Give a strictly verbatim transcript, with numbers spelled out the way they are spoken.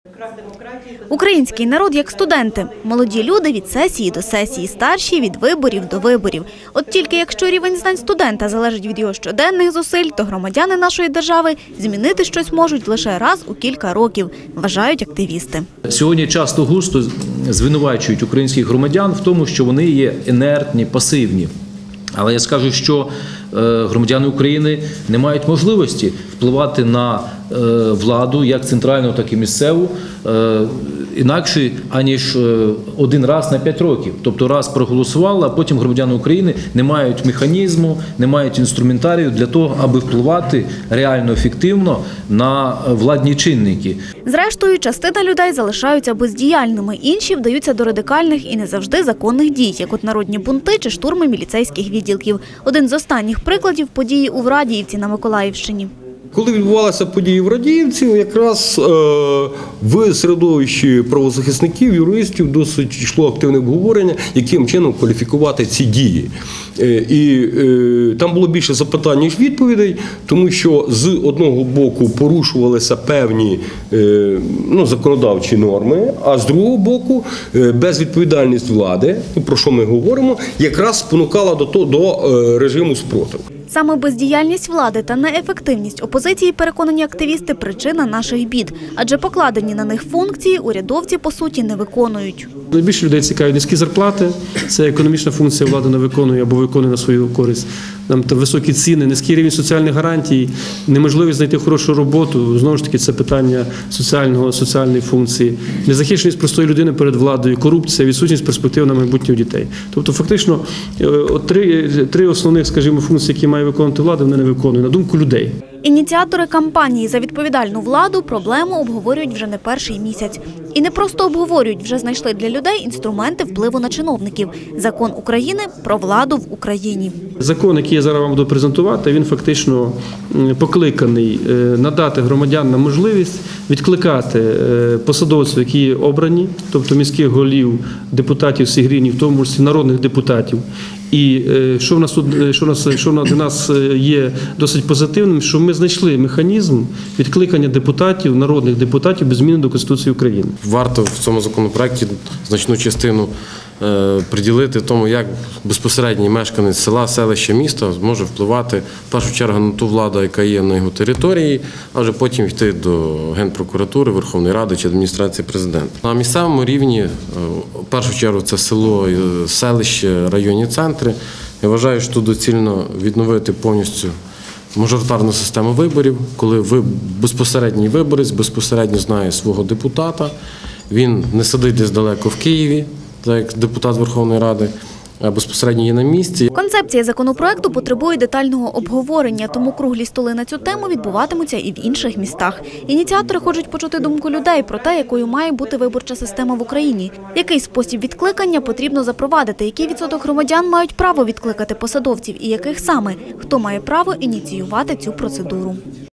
Український народ як студенти. Молоді люди від сесії до сесії, старші від виборів до виборів. От тільки якщо рівень знань студента залежить від його щоденних зусиль, то громадяни нашої держави змінити щось можуть лише раз у кілька років, вважають активісти. Сьогодні часто густо звинувачують українських громадян в тому, що вони є інертні, пасивні. Але я скажу, що громадяни України не мають можливості впливати на владу, як центральну, так і місцеву, інакше, аніж один раз на п'ять років. Тобто раз проголосували, а потім громадяни України не мають механізму, не мають інструментарію для того, аби впливати реально ефективно на владні чинники. Зрештою, частина людей залишаються бездіяльними, інші вдаються до радикальних і не завжди законних дій, як от народні бунти чи штурми міліцейських відділків. Один з останніх прикладів – події у Врадіївці на Миколаївщині. Коли відбувалися події в Радіївці, якраз в середовищі правозахисників, юристів досить йшло активне обговорення, яким чином кваліфікувати ці дії. І там було більше запитань, ніж відповідей, тому що з одного боку порушувалися певні ну, законодавчі норми, а з другого боку безвідповідальність влади, про що ми говоримо, якраз спонукала до, того, до режиму спротиву. Саме бездіяльність влади та неефективність опозиції, переконані активісти, причина наших бід. Адже покладені на них функції урядовці, по суті, не виконують. Найбільше людей цікавить низькі зарплати, це економічна функція влади не виконує або виконує на свою користь. Там високі ціни, низький рівень соціальних гарантій, неможливість знайти хорошу роботу, знову ж таки це питання соціального, соціальної функції, незахищеність простої людини перед владою, корупція, відсутність перспектив на майбутнє у дітей. Тобто фактично три, три основних, скажімо, функції, які має виконувати влада, вони не виконує, на думку людей. Ініціатори кампанії за відповідальну владу проблему обговорюють вже не перший місяць. І не просто обговорюють, вже знайшли для людей інструменти впливу на чиновників. Закон України про владу в Україні. Закон, який я зараз вам буду презентувати, він фактично покликаний надати громадянам можливість відкликати посадовців, які обрані, тобто міських голів, депутатів всіх рівнів, в тому числі народних депутатів. І що в нас тут, що в нас, що для нас є досить позитивним, що ми знайшли механізм відкликання депутатів, народних депутатів без зміни до Конституції України. Варто в цьому законопроекті значну частину приділити тому, як безпосередній мешканець села, селища, міста зможе впливати в першу чергу на ту владу, яка є на його території, а вже потім йти до Генпрокуратури, Верховної Ради чи адміністрації президента. На місцевому рівні, в першу чергу, це село, селище, районні центри. Я вважаю, що доцільно відновити повністю мажоритарну систему виборів, коли ви безпосередній виборець безпосередньо знає свого депутата, він не сидить десь далеко в Києві, як депутат Верховної Ради, а безпосередньо є на місці. Концепція законопроекту потребує детального обговорення, тому круглі столи на цю тему відбуватимуться і в інших містах. Ініціатори хочуть почути думку людей про те, якою має бути виборча система в Україні, який спосіб відкликання потрібно запровадити, який відсоток громадян мають право відкликати посадовців і яких саме, хто має право ініціювати цю процедуру.